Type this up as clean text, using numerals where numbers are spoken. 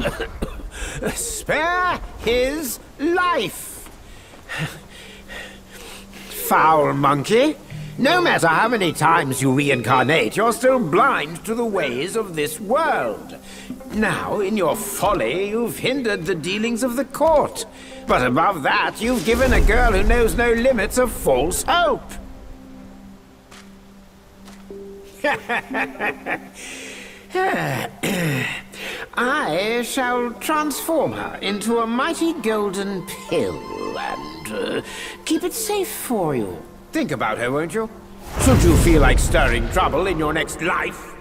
Spare his life. Foul monkey. No matter how many times you reincarnate, you're still blind to the ways of this world. Now, in your folly, you've hindered the dealings of the court. But above that, you've given a girl who knows no limits a false hope. I shall transform her into a mighty golden pill and keep it safe for you. Think about her, won't you? Should you feel like stirring trouble in your next life?